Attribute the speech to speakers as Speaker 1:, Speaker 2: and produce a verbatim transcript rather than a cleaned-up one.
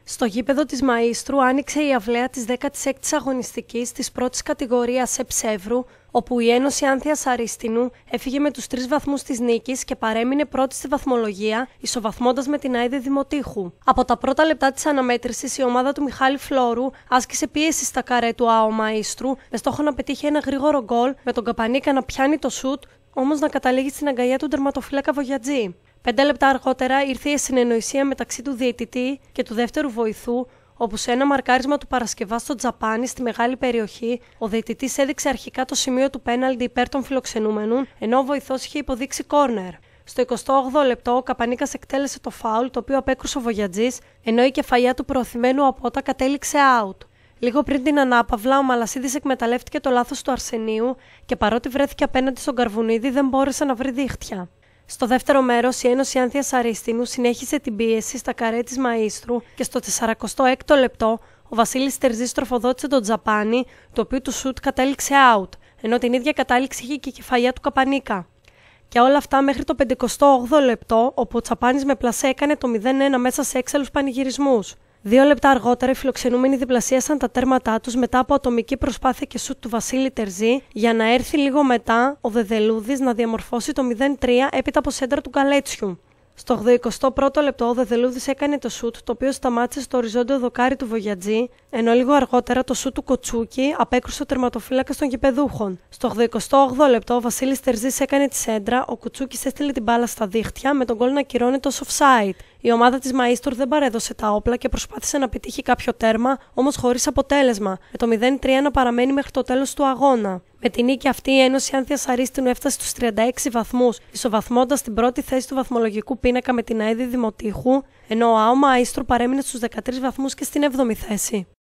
Speaker 1: Στο γήπεδο της Μαΐστρου άνοιξε η αυλαία της δέκατης έκτης αγωνιστικής της πρώτης κατηγορίας Εψεύρου, όπου η Ένωση Άνθειας Αρίστινου έφυγε με τους τρεις βαθμούς της νίκης και παρέμεινε πρώτη στη βαθμολογία, ισοβαθμώντας με την Άιδε Δημοτήχου. Από τα πρώτα λεπτά της αναμέτρησης, η ομάδα του Μιχάλη Φλόρου άσκησε πίεση στα καρέ του ΑΟ Μαΐστρου, με στόχο να πετύχει ένα γρήγορο γκολ, με τον Καπανίκα να πιάνει το σουτ, όμως να καταλήγει στην αγκαλιά του τερματοφύλακα Βογιατζή. Πέντε λεπτά αργότερα ήρθε η συνεννοησία μεταξύ του διαιτητή και του δεύτερου βοηθού, όπου σε ένα μαρκάρισμα του Παρασκευά στο Τζαπάνι στη μεγάλη περιοχή, ο διαιτητής έδειξε αρχικά το σημείο του πέναλντι υπέρ των φιλοξενούμενων, ενώ ο βοηθός είχε υποδείξει κόρνερ. Στο εικοστό όγδοο λεπτό, ο Καπανίκας εκτέλεσε το φάουλ, το οποίο απέκρουσε ο Βογιατζής, ενώ η κεφαλιά του προωθημένου Απότα κατέληξε out. Λίγο πριν την ανάπαυλα, ο Μαλασίδης εκμεταλλεύτηκε το λάθος του Αρσενίου και παρότι βρέθηκε απέναντι στον Καρβουνίδη, δεν μπόρεσε να βρει δίχτυα. Στο δεύτερο μέρος, η Ένωση Άνθειας Αρίστινου συνέχισε την πίεση στα καρέ της Μαΐστρου και στο σαρανταέκτο έκτο λεπτό ο Βασίλης Τερζής τροφοδότησε τον Τζαπάνι, το οποίο του σουτ κατέληξε out, ενώ την ίδια κατάληξη είχε και η κεφαλιά του Καπανίκα. Και όλα αυτά μέχρι το πενηκοστό όγδοο λεπτό, όπου ο Τσαπάνης με πλασέ έκανε το μηδέν ένα μέσα σε έξαλλους πανηγυρισμούς. Δύο λεπτά αργότερα, οι φιλοξενούμενοι διπλασίασαν τα τέρματά τους μετά από ατομική προσπάθεια και σουτ του Βασίλη Τερζή, για να έρθει λίγο μετά ο Δεδελούδης να διαμορφώσει το μηδέν τρία έπειτα από σέντρα του Καλέτσιου. Στο ογδοηκοστό πρώτο λεπτό, ο Δεδελούδης έκανε το σουτ, το οποίο σταμάτησε στο οριζόντιο δοκάρι του Βογιατζή, ενώ λίγο αργότερα το σουτ του Κοτσούκη απέκρουσε ο τερματοφύλακα των γηπεδούχων. Στο ογδοηκοστό όγδοο λεπτό, ο Βασίλης Τερζής έκανε τη σέντρα, ο Κουτσούκης έστειλε την μπάλα στα δίχτυα, με τον γκολ να ακυρώνεται ως offside. Η ομάδα της Μαΐστρου δεν παρέδωσε τα όπλα και προσπάθησε να πετύχει κάποιο τέρμα, όμως χωρίς αποτέλεσμα, με το μηδέν τρία να παραμένει μέχρι το τέλος του αγώνα. Με τη νίκη αυτή, η Ένωση Άνθειας Αρίστινου έφτασε στους τριάντα έξι βαθμούς, ισοβαθμώντας την πρώτη θέση του βαθμολογικού πίνακα με την Άιδε Δημοτήχου, ενώ ο ΑΟ Μαΐστρου παρέμεινε στους δεκατρείς βαθμούς και στην έβδομη θέση.